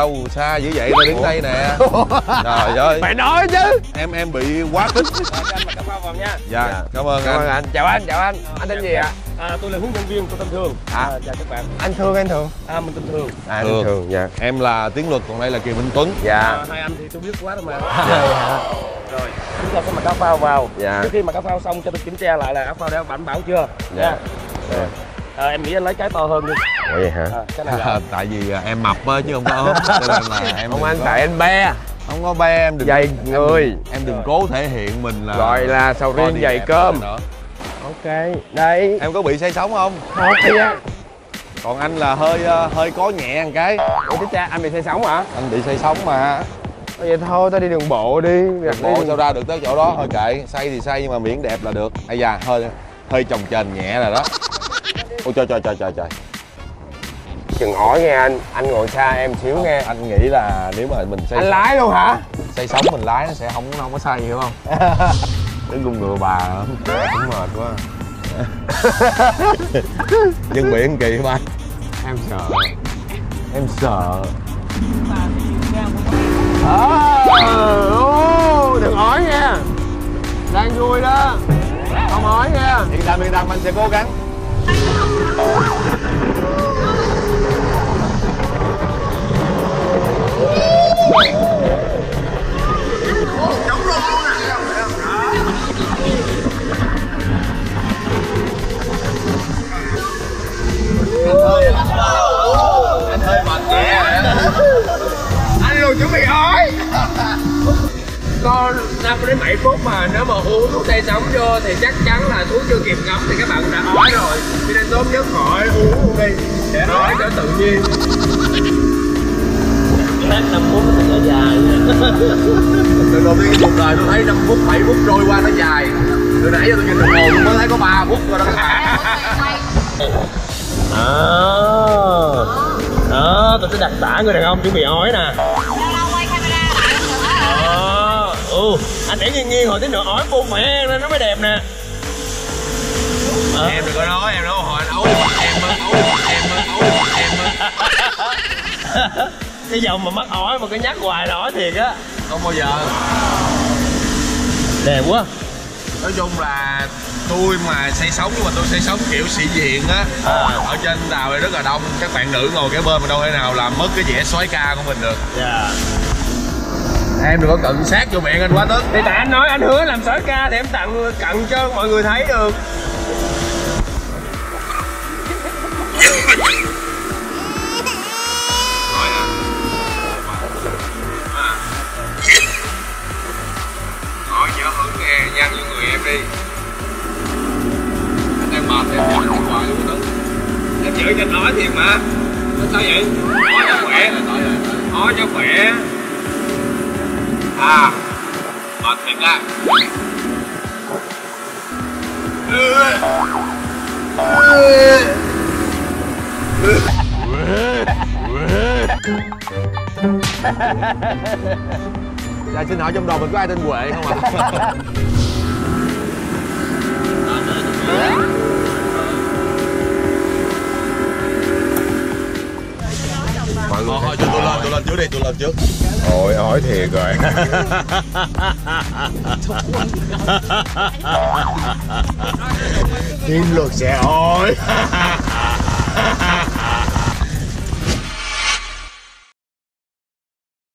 đâu, xa dữ vậy, tôi đứng đây nè. Trời ơi. Mày nói chứ. Em bị quá khích. Cho anh mặc áo phao vào nha. Dạ, cảm ơn anh. Chào anh, chào anh. Anh tên gì ạ? Tôi là hướng dẫn viên của Tân Thường. Chào các bạn. Anh Thương, anh Thường. Mình Tân Thường. Anh Thường, dạ. Em là Tiến Luật, còn đây là Kiều Minh Tuấn. Dạ. Hai anh thì tôi biết quá rồi mà. Dạ. Rồi, chúng ta sẽ mặc áo phao vào. Dạ. Trước khi mặc áo phao xong cho tôi kiểm tra lại là áo phao đã đảm bảo chưa. Dạ. Em nghĩ anh lấy cái to hơn đi. Ủa vậy hả? Cái này là... Tại vì em mập á chứ không có ốm. Cho nên là em không anh, tại anh be. Không có be, em đừng dày người. Em đừng cố thể hiện mình là gọi là sầu riêng dày cơm. Ok, đây. Em có bị say sóng không? Không kìa. Còn anh là hơi có nhẹ một cái. Ủa chứ cha, anh bị say sóng hả? Anh bị say sóng mà. Vậy thôi, tao đi đường bộ đi. Đường bộ sao ra được tới chỗ đó, thôi kệ. Say thì say nhưng mà miễn đẹp là được. Ây da, hơi chồng chền nhẹ rồi đó. Ôi trời. Chừng hỏi nghe anh ngồi xa em xíu nghe. Anh nghĩ là nếu mà mình say anh lái luôn hả? Say sóng mình lái nó sẽ không có say, hiểu không? Đứng cùng ngựa bà cũng mệt quá. Dân biển kỳ ba. Em sợ. Em sợ. Đừng hỏi nha. Đang vui đó. Không hỏi nha. Yên tâm, anh sẽ cố gắng. Anh hơi mệt nhẹ. Anh luôn chuẩn bị hỏi. Con 5 đến 7 phút mà nếu mà uống thuốc say sóng vô thì chắc chắn là thuốc chưa kịp ngấm thì các bạn đã ói rồi. Cho nên tốt nhất khỏi uống luôn đi để ói cho tự nhiên. Hát 5 phút nó dài. Lần đầu tiên cuộc đời tôi thấy 5 phút, 7 phút trôi qua nó dài. Từ nãy giờ tôi nhìn đồng hồ tôi mới thấy có 3 phút rồi đó các bạn. Đó, tôi sẽ đặt tả người đàn ông chuẩn bị ói nè. Anh để nghiêng hồi tí nữa ói phun mẹ nên nó mới đẹp nè. Em đừng có nói, em nói hồi anh ấu em. Cái dòng mà mắc ói mà cái nhắc hoài là ói thiệt á. Không bao giờ. Đẹp quá. Nói chung là tôi mà say sóng nhưng mà tôi say sóng kiểu sĩ diện á. Ở trên tàu này rất là đông, các bạn nữ ngồi kế bên mà đâu thể nào làm mất cái vẻ soái ca của mình được. Dạ. Em đừng có cận sát vô miệng anh quá tức. Thì tại anh nói anh hứa làm soái ca thì em cận cho mọi người thấy được. Hỏi nhớ hứng nghe, nhăn vô người em đi. Anh đang mệt em nhăn vô hoài luôn đó. Em giữ cho nói thiệt mà. Sao vậy? Nói cho khỏe. Nói cho khỏe. Mệt thiệt á. Dạ xin hỏi trong đoàn mình có ai tên Huệ không ạ? Thôi cho tôi lên trước đi, tôi lên trước. Ôi hỏi thiệt rồi. Tiến Luật sẽ hỏi.